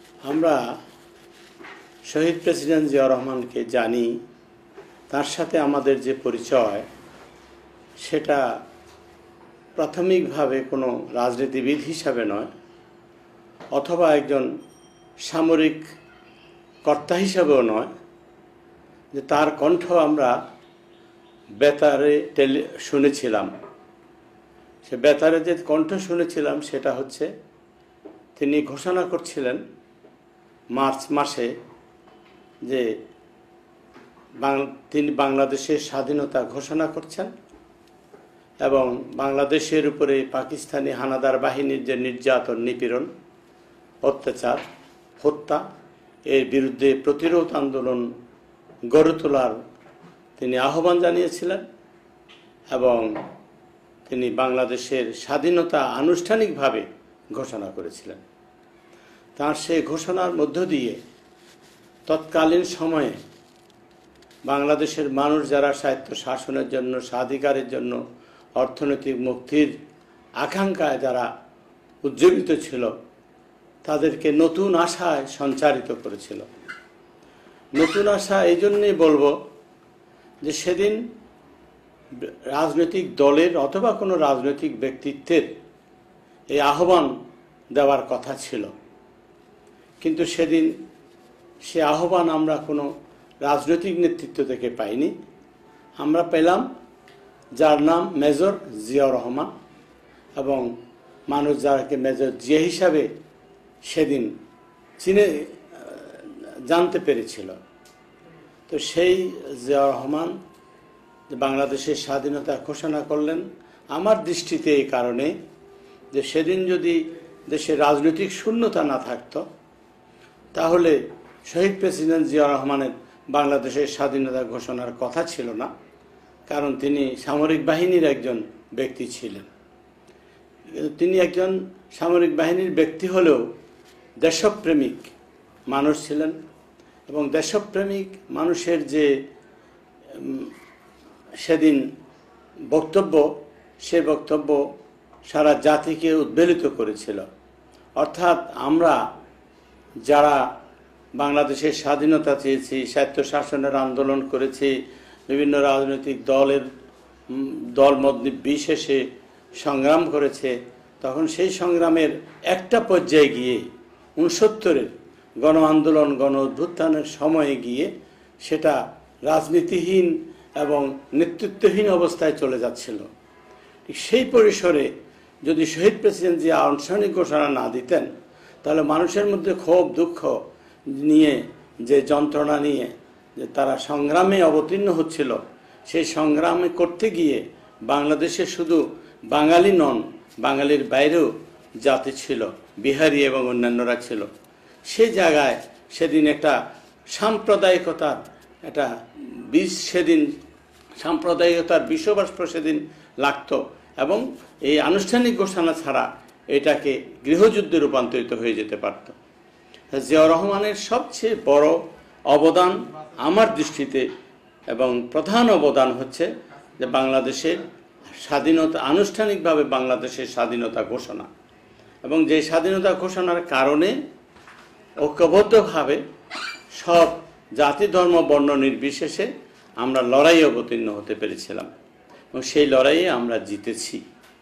আমরা শহীদ প্রেসিডেন্ট জিয়াউর রহমানকে জানি, তার সাথে আমাদের যে পরিচয় সেটা প্রাথমিকভাবে কোনো রাজনীতিবিদ হিসাবে নয়, অথবা একজন সামরিক কর্তা হিসাবেও নয়, যে তার কণ্ঠ আমরা বেতারে শুনেছিলাম। সে বেতারে যে কণ্ঠ শুনেছিলাম সেটা হচ্ছে, তিনি ঘোষণা করছিলেন মার্চ মাসে যে তিনি বাংলাদেশের স্বাধীনতা ঘোষণা করছেন এবং বাংলাদেশের উপরে পাকিস্তানি হানাদার বাহিনীর যে নির্যাতন, নিপীড়ন, অত্যাচার, হত্যা, এর বিরুদ্ধে প্রতিরোধ আন্দোলন গড়ে তোলার তিনি আহ্বান জানিয়েছিলেন এবং তিনি বাংলাদেশের স্বাধীনতা আনুষ্ঠানিকভাবে ঘোষণা করেছিলেন। তার সেই ঘোষণার মধ্য দিয়ে তৎকালীন সময়ে বাংলাদেশের মানুষ যারা স্বায়ত্ত শাসনের জন্য, স্বাধিকারের জন্য, অর্থনৈতিক মুক্তির আকাঙ্ক্ষায় যারা উজ্জীবিত ছিল, তাদেরকে নতুন আশায় সঞ্চারিত করেছিল। নতুন আশা এই জন্যই বলবো যে সেদিন রাজনৈতিক দলের অথবা কোনো রাজনৈতিক ব্যক্তিত্বের এই আহ্বান দেওয়ার কথা ছিল, কিন্তু সেদিন সে আহ্বান আমরা কোনো রাজনৈতিক নেতৃত্ব থেকে পাইনি। আমরা পেলাম যার নাম মেজর জিয়াউর রহমান, এবং মানুষ যাকে মেজর জিয়া হিসাবে সেদিন জানতে পেরেছিল। তো সেই জিয়াউর রহমান বাংলাদেশের স্বাধীনতা ঘোষণা করলেন আমার দৃষ্টিতে এই কারণে যে সেদিন যদি দেশের রাজনৈতিক শূন্যতা না থাকতো, তাহলে শহীদ প্রেসিডেন্ট জিয়াউর রহমানের বাংলাদেশের স্বাধীনতা ঘোষণার কথা ছিল না, কারণ তিনি সামরিক বাহিনীর একজন ব্যক্তি ছিলেন। তিনি একজন সামরিক বাহিনীর ব্যক্তি হলেও দেশপ্রেমিক মানুষ ছিলেন, এবং দেশপ্রেমিক মানুষের যে সেদিন বক্তব্য, সে বক্তব্য সারা জাতিকে উদ্বেলিত করেছিল। অর্থাৎ আমরা যারা বাংলাদেশের স্বাধীনতা চেয়েছি, স্বায়ত্ত শাসনের আন্দোলন করেছি, বিভিন্ন রাজনৈতিক দলমত নির্বিশেষে সংগ্রাম করেছে, তখন সেই সংগ্রামের একটা পর্যায়ে গিয়ে 69-এর গণ আন্দোলন, গণ অভ্যুত্থানের সময়ে গিয়ে সেটা রাজনীতিহীন এবং নেতৃত্বহীন অবস্থায় চলে যাচ্ছিল। সেই পরিসরে যদি শহীদ প্রেসিডেন্ট জিয়া আনুষ্ঠানিক ঘোষণা না দিতেন, তাহলে মানুষের মধ্যে ক্ষোভ, দুঃখ নিয়ে, যে যন্ত্রণা নিয়ে যে তারা সংগ্রামে অবতীর্ণ হচ্ছিল, সেই সংগ্রামে করতে গিয়ে বাংলাদেশে শুধু বাঙালি নন, বাঙালির বাইরেও জাতি ছিল, বিহারি এবং অন্যান্যরা ছিল। সেই জায়গায় সেদিন একটা সাম্প্রদায়িকতার একটা সাম্প্রদায়িকতার বিশ্ববাষ্প সেদিন লাগত, এবং এই আনুষ্ঠানিক ঘোষণা ছাড়া এটাকে গৃহযুদ্ধে রূপান্তরিত হয়ে যেতে পারত। জিয়াউর রহমানের সবচেয়ে বড় অবদান আমার দৃষ্টিতে, এবং প্রধান অবদান হচ্ছে যে বাংলাদেশের স্বাধীনতা, আনুষ্ঠানিকভাবে বাংলাদেশের স্বাধীনতা ঘোষণা, এবং যে স্বাধীনতা ঘোষণার কারণে ঐক্যবদ্ধভাবে সব জাতি, ধর্ম, বর্ণ নির্বিশেষে আমরা লড়াই অবতীর্ণ হতে পেরেছিলাম, এবং সেই লড়াইয়ে আমরা জিতেছি।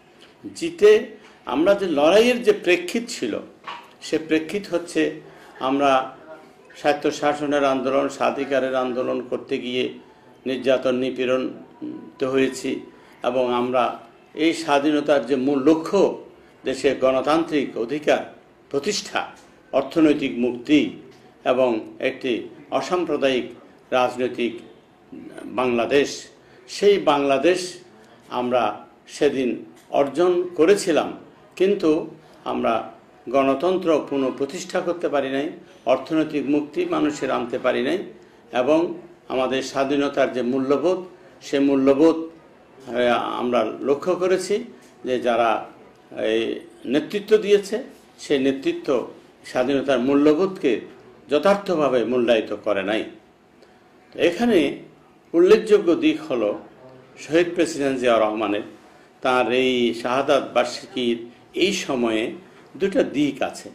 আমরা যে লড়াইয়ের যে প্রেক্ষিত ছিল, সে প্রেক্ষিত হচ্ছে আমরা স্বায়ত্ত শাসনের আন্দোলন, স্বাধিকারের আন্দোলন করতে গিয়ে নির্যাতন, নিপীড়ন হয়েছি, এবং আমরা এই স্বাধীনতার যে মূল লক্ষ্য, দেশের গণতান্ত্রিক অধিকার প্রতিষ্ঠা, অর্থনৈতিক মুক্তি এবং একটি অসাম্প্রদায়িক রাজনৈতিক বাংলাদেশ, সেই বাংলাদেশ আমরা সেদিন অর্জন করেছিলাম, কিন্তু আমরা গণতন্ত্র পুনঃপ্রতিষ্ঠা করতে পারি নাই, অর্থনৈতিক মুক্তি মানুষের আনতে পারি নাই, এবং আমাদের স্বাধীনতার যে মূল্যবোধ, সে মূল্যবোধ আমরা লক্ষ্য করেছি যে যারা এই নেতৃত্ব দিয়েছে, সেই নেতৃত্ব স্বাধীনতার মূল্যবোধকে যথার্থভাবে মূল্যায়িত করে নাই। এখানে উল্লেখযোগ্য দিক হলো শহীদ প্রেসিডেন্ট জিয়াউর রহমানের তার এই শাহাদাত বার্ষিকীর এই সময়ে দুটো দিক আছে।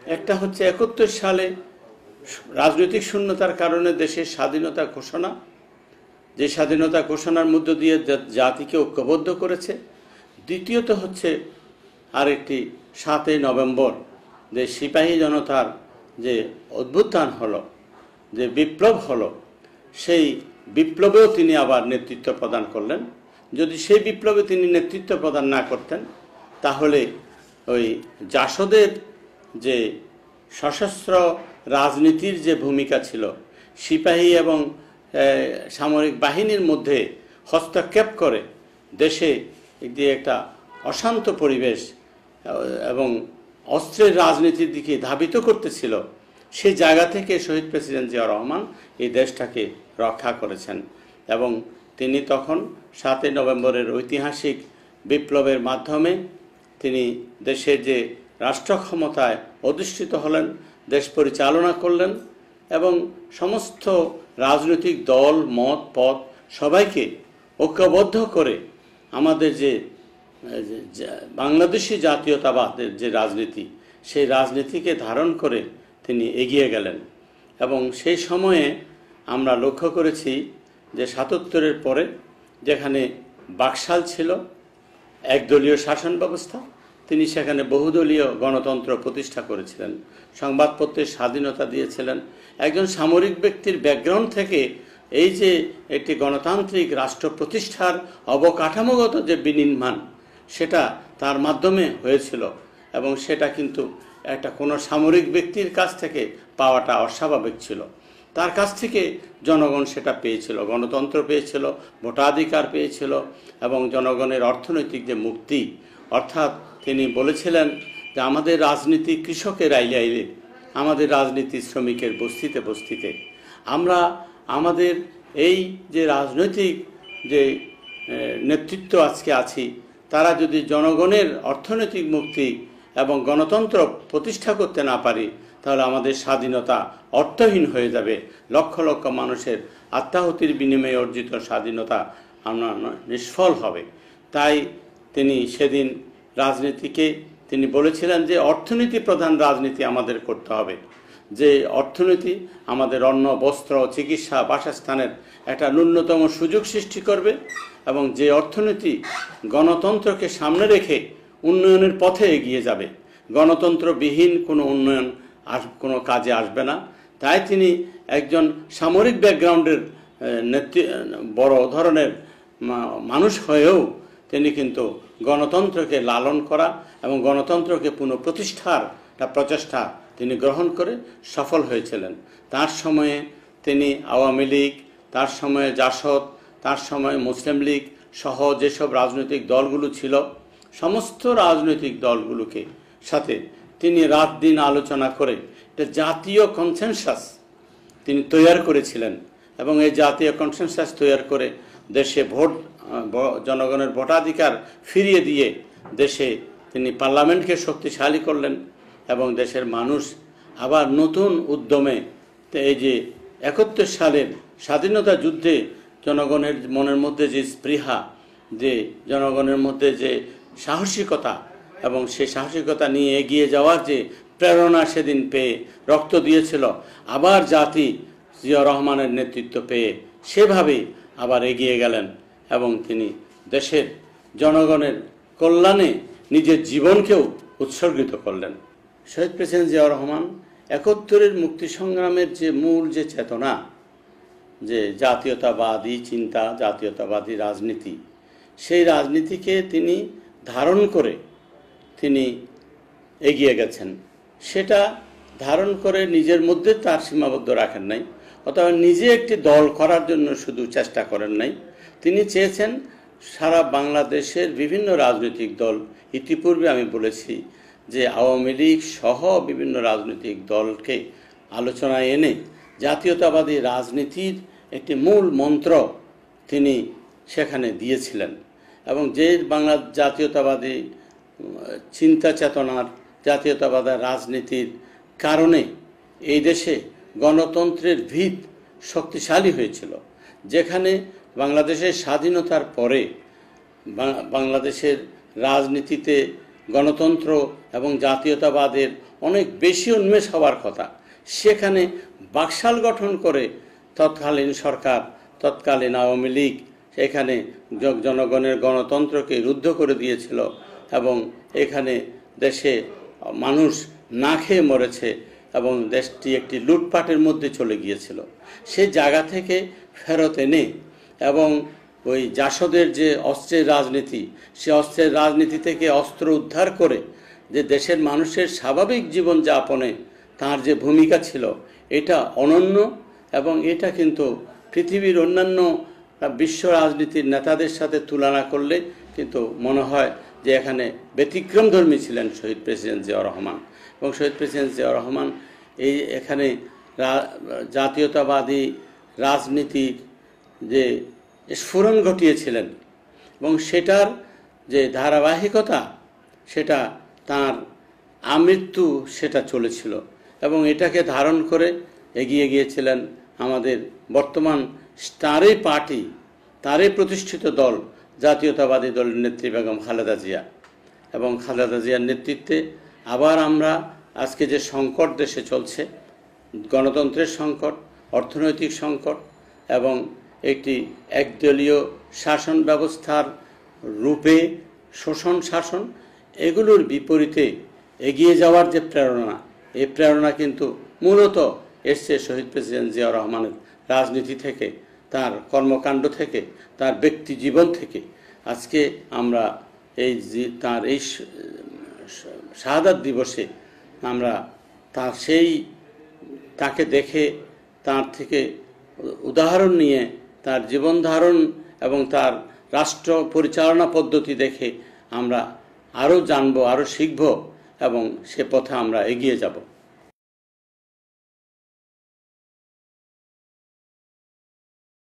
একটা হচ্ছে 71 সালে রাজনৈতিক শূন্যতার কারণে দেশের স্বাধীনতা ঘোষণা, যে স্বাধীনতা ঘোষণার মধ্য দিয়ে জাতিকে ঐক্যবদ্ধ করেছে। দ্বিতীয়ত হচ্ছে আরেকটি 7ই নভেম্বর যে সিপাহী জনতার যে অভ্যুত্থান হলো, যে বিপ্লব হলো, সেই বিপ্লবেও তিনি আবার নেতৃত্ব প্রদান করলেন। যদি সেই বিপ্লবে তিনি নেতৃত্ব প্রদান না করতেন তাহলে ওই জাসদের যে সশস্ত্র রাজনীতির যে ভূমিকা ছিল, সিপাহী এবং সামরিক বাহিনীর মধ্যে হস্তক্ষেপ করে দেশে যে একটা অশান্ত পরিবেশ এবং অস্ত্রের রাজনীতির দিকে ধাবিত করতেছিল, সেই জায়গা থেকে শহীদ প্রেসিডেন্ট জিয়াউর রহমান এই দেশটাকে রক্ষা করেছেন। এবং তিনি তখন 7ই নভেম্বরের ঐতিহাসিক বিপ্লবের মাধ্যমে তিনি দেশের যে রাষ্ট্র ক্ষমতায় অধিষ্ঠিত হলেন, দেশ পরিচালনা করলেন এবং সমস্ত রাজনৈতিক দল, মত, পথ সবাইকে ঐক্যবদ্ধ করে আমাদের যে বাংলাদেশি জাতীয়তাবাদের যে রাজনীতি, সেই রাজনীতিকে ধারণ করে তিনি এগিয়ে গেলেন। এবং সেই সময়ে আমরা লক্ষ্য করেছি যে ৭৭-এর পরে যেখানে বাকশাল ছিল একদলীয় শাসন ব্যবস্থা, তিনি সেখানে বহুদলীয় গণতন্ত্র প্রতিষ্ঠা করেছিলেন, সংবাদপত্রের স্বাধীনতা দিয়েছিলেন। একজন সামরিক ব্যক্তির ব্যাকগ্রাউন্ড থেকে এই যে একটি গণতান্ত্রিক রাষ্ট্র প্রতিষ্ঠার অবকাঠামোগত যে বিনির্মাণ, সেটা তার মাধ্যমে হয়েছিল এবং সেটা কিন্তু একটা কোনো সামরিক ব্যক্তির কাছ থেকে পাওয়াটা অস্বাভাবিক ছিল। তার কাছ থেকে জনগণ সেটা পেয়েছিল, গণতন্ত্র পেয়েছিল, ভোটাধিকার পেয়েছিল এবং জনগণের অর্থনৈতিক যে মুক্তি, অর্থাৎ তিনি বলেছিলেন যে আমাদের রাজনীতি কৃষকের আইলে আইলে, আমাদের রাজনীতি শ্রমিকের বস্তিতে বস্তিতে। আমরা আমাদের এই যে রাজনৈতিক যে নেতৃত্ব আজকে আছি, তারা যদি জনগণের অর্থনৈতিক মুক্তি এবং গণতন্ত্র প্রতিষ্ঠা করতে না পারি, তাহলে আমাদের স্বাধীনতা অর্থহীন হয়ে যাবে। লক্ষ লক্ষ মানুষের আত্মাহুতির বিনিময়ে অর্জিত স্বাধীনতা আমরা নিষ্ফল হবে। তাই তিনি সেদিন রাজনীতিকে তিনি বলেছিলেন যে অর্থনীতি প্রধান রাজনীতি আমাদের করতে হবে, যে অর্থনীতি আমাদের অন্ন, বস্ত্র, চিকিৎসা, বাসস্থানের একটা ন্যূনতম সুযোগ সৃষ্টি করবে এবং যে অর্থনীতি গণতন্ত্রকে সামনে রেখে উন্নয়নের পথে এগিয়ে যাবে। গণতন্ত্রবিহীন কোনো উন্নয়ন কোনো কাজে আসবে না। তাই তিনি একজন সামরিক ব্যাকগ্রাউন্ডের বড় ধরনের মানুষ হয়েও তিনি কিন্তু গণতন্ত্রকে লালন করা এবং গণতন্ত্রকে পুনঃপ্রতিষ্ঠার একটা প্রচেষ্টা তিনি গ্রহণ করে সফল হয়েছিলেন। তার সময়ে তিনি আওয়ামী লীগ, তার সময়ে জাসদ, তার সময়ে মুসলিম লীগ সহ যেসব রাজনৈতিক দলগুলো ছিল, সমস্ত রাজনৈতিক দলগুলোকে সাথে তিনি রাত দিন আলোচনা করে একটা জাতীয় কনসেনসাস তিনি তৈরি করেছিলেন এবং এই জাতীয় কনসেনসাস তৈরি করে দেশে জনগণের ভোটাধিকার ফিরিয়ে দিয়ে দেশে তিনি পার্লামেন্টকে শক্তিশালী করলেন এবং দেশের মানুষ আবার নতুন উদ্যমে এই যে ৭১ সালের স্বাধীনতা যুদ্ধে জনগণের মনের মধ্যে যে স্পৃহা, যে জনগণের মধ্যে যে সাহসিকতা এবং সেই সাহসিকতা নিয়ে এগিয়ে যাওয়ার যে প্রেরণা সেদিন পেয়ে রক্ত দিয়েছিল, আবার জাতি জিয়াউর রহমানের নেতৃত্ব পেয়ে সেভাবেই আবার এগিয়ে গেলেন এবং তিনি দেশের জনগণের কল্যাণে নিজের জীবনকেও উৎসর্গিত করলেন। শহীদ প্রেসিডেন্ট জিয়াউর রহমান ৭১-এর মুক্তি সংগ্রামের যে মূল যে চেতনা, যে জাতীয়তাবাদী চিন্তা, জাতীয়তাবাদী রাজনীতি, সেই রাজনীতিকে তিনি ধারণ করে তিনি এগিয়ে গেছেন। সেটা ধারণ করে নিজের মধ্যে তার সীমাবদ্ধ রাখেন নাই, অথবা নিজে একটি দল করার জন্য শুধু চেষ্টা করেন নাই। তিনি চেয়েছেন সারা বাংলাদেশের বিভিন্ন রাজনৈতিক দল, ইতিপূর্বে আমি বলেছি যে আওয়ামী লীগ সহ বিভিন্ন রাজনৈতিক দলকে আলোচনায় এনে জাতীয়তাবাদী রাজনীতির একটি মূল মন্ত্র তিনি সেখানে দিয়েছিলেন এবং যে বাংলা জাতীয়তাবাদী চিন্তা চেতনার, জাতীয়তাবাদী রাজনীতির কারণে এই দেশে গণতন্ত্রের ভিত শক্তিশালী হয়েছিল। যেখানে বাংলাদেশের স্বাধীনতার পরে বাংলাদেশের রাজনীতিতে গণতন্ত্র এবং জাতীয়তাবাদের অনেক বেশি উন্মেষ হওয়ার কথা। সেখানে বাকশাল গঠন করে তৎকালীন সরকার, তৎকালীন আওয়ামী লীগ সেখানে জনগণের গণতন্ত্রকে রুদ্ধ করে দিয়েছিল এবং এখানে দেশে মানুষ না খেয়ে মরেছে এবং দেশটি একটি লুটপাটের মধ্যে চলে গিয়েছিল। সেই জায়গা থেকে ফেরত এনে এবং ওই জাসদের যে অস্ত্রের রাজনীতি, সে অস্ত্রের রাজনীতি থেকে অস্ত্র উদ্ধার করে যে দেশের মানুষের স্বাভাবিক জীবনযাপনে তার যে ভূমিকা ছিল এটা অনন্য এবং এটা কিন্তু পৃথিবীর অন্যান্য বিশ্ব রাজনীতির নেতাদের সাথে তুলনা করলে কিন্তু মনে হয় যে এখানে ব্যতিক্রমধর্মী ছিলেন শহীদ প্রেসিডেন্ট জিয়াউর রহমান। এবং শহীদ প্রেসিডেন্ট জিয়াউর রহমান এখানে জাতীয়তাবাদী রাজনীতির যে স্ফুরণ ঘটিয়েছিলেন এবং সেটার যে ধারাবাহিকতা সেটা তার আমৃত্যু সেটা চলেছিল এবং এটাকে ধারণ করে এগিয়ে গিয়েছিলেন আমাদের বর্তমান তারই পার্টি, তারই প্রতিষ্ঠিত দল জাতীয়তাবাদী দলের নেত্রী বেগম খালেদা জিয়া। এবং খালেদা জিয়ার নেতৃত্বে আবার আমরা আজকে যে সংকট দেশে চলছে, গণতন্ত্রের সংকট, অর্থনৈতিক সংকট এবং একটি একদলীয় শাসন ব্যবস্থার রূপে শোষণ শাসন, এগুলোর বিপরীতে এগিয়ে যাওয়ার যে প্রেরণা, এই প্রেরণা কিন্তু মূলত এসছে শহীদ প্রেসিডেন্ট জিয়াউর রহমানের রাজনীতি থেকে, তার কর্মকাণ্ড থেকে, তার ব্যক্তি জীবন থেকে। আজকে আমরা তার এই শাহাদাত দিবসে আমরা তাকে দেখে, তার থেকে উদাহরণ নিয়ে, তার জীবন ধারণ এবং তার রাষ্ট্র পরিচালনা পদ্ধতি দেখে আমরা আরও জানব, আরও শিখব এবং সে পথে আমরা এগিয়ে যাব।